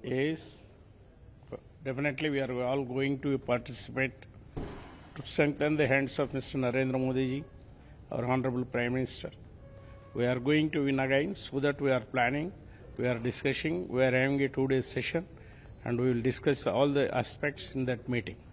Yes, definitely we are all going to participate to strengthen the hands of Mr. Narendra Modi ji, our Honorable Prime Minister. We are going to win again, so that we are planning, we are discussing, we are having a 2-day session, and we will discuss all the aspects in that meeting.